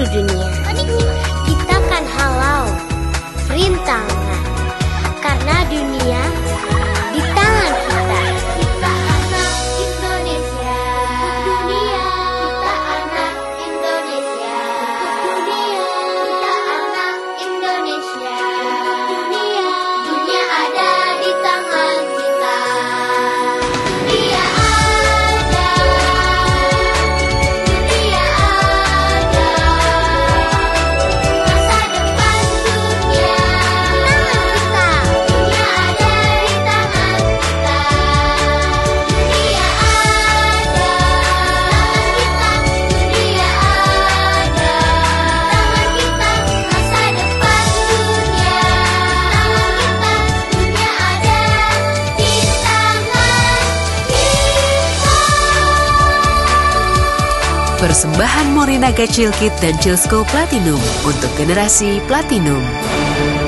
seluruh dunia. Kita kan halau rintangan karena dunia di tangan kita. Kita anak Indonesia, dunia. Kita anak Indonesia, dunia. Kita anak Indonesia, dunia. Dunia ada di tangan kita. Dunia ada, dunia ada. Masa depan dunia tangan kita. Dunia ada di tangan kita. Dunia ada tangan kita. Dunia ada tangan kita. Masa depan dunia tangan kita. Dunia ada di tangan kita. Persembahan Morinaga Chillkit dan Chillsco Platinum untuk generasi Platinum.